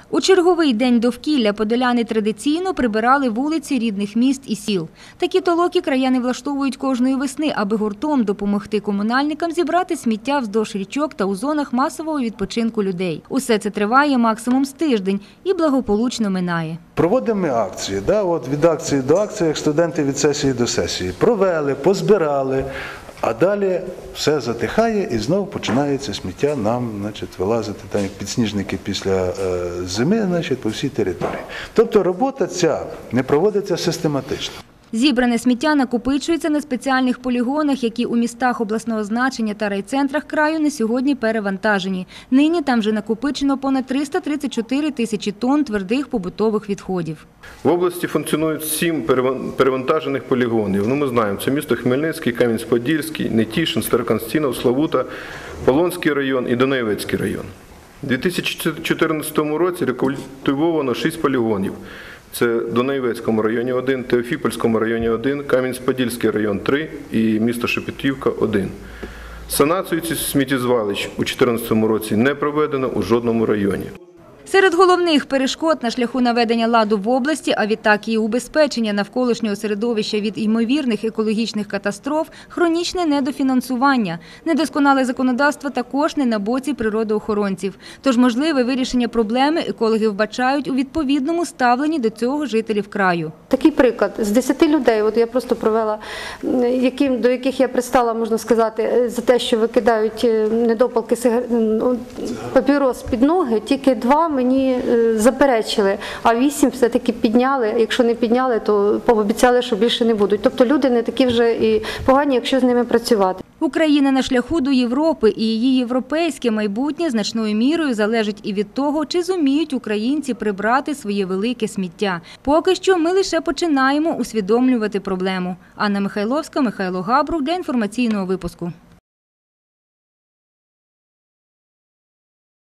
У черговий день довкілля подоляни традиційно прибирали вулиці рідних міст і сіл. Такі толоки краяни влаштовують кожної весни, аби гуртом допомогти комунальникам зібрати сміття вздовж річок та у зонах масового відпочинку людей. Усе це триває максимум з тиждень і благополучно минає. Проводимо ми акції, від акції до акції, як студенти від сесії до сесії. Провели, позбирали, а далі все затихає і знову починається сміття нам вилазити, так як підсніжники після зими по всій території. Тобто робота ця не проводиться систематично. Зібране сміття накопичується на спеціальних полігонах, які у містах обласного значення та райцентрах краю на сьогодні перевантажені. Нині там вже накопичено понад 334 тисячі тонн твердих побутових відходів. В області функціонують 7 перевантажених полігонів. Ми знаємо, це місто Хмельницький, Кам'янець-Подільський, Нетішин, Староконстантинов, Славута, Полонський район і Дунаєвецький район. У 2014 році рекультивовано 6 полігонів. Це в Дунаєвецькому районі 1, Теофіпольському районі 1, Кам'янець-Подільський район 3 і місто Шепетівка 1. Санацію цих сміттєзвалищ у 2014 році не проведено у жодному районі. Серед головних перешкод на шляху наведення ладу в області, а відтак і убезпечення навколишнього середовища від ймовірних екологічних катастроф – хронічне недофінансування. Недосконале законодавство також не на боці природоохоронців. Тож можливе вирішення проблеми екологи вбачають у відповідному ставленні до цього жителів краю. Такий приклад. З 10 людей, я просто провела, до яких я пристала, можна сказати, за те, що викидають недопалки папірос під ноги, тільки 2 мені заперечили, а 8 все-таки підняли. Якщо не підняли, то пообіцяли, що більше не будуть. Тобто люди не такі вже і погані, якщо з ними працювати. Україна на шляху до Європи і її європейське майбутнє значною мірою залежить і від того, чи зуміють українці прибрати своє велике сміття. Поки що ми лише починаємо усвідомлювати проблему. Анна Михайловська, Михайло Габрух для інформаційного випуску.